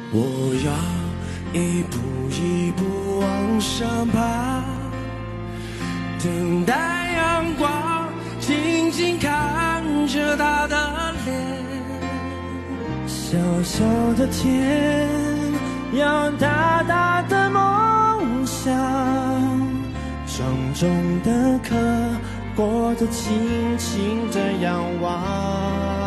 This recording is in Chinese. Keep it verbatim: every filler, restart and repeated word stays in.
我要一步一步往上爬，等待阳光，静静看着他的脸。小小的天，要大大的梦想，重重的壳，过得轻轻的仰望。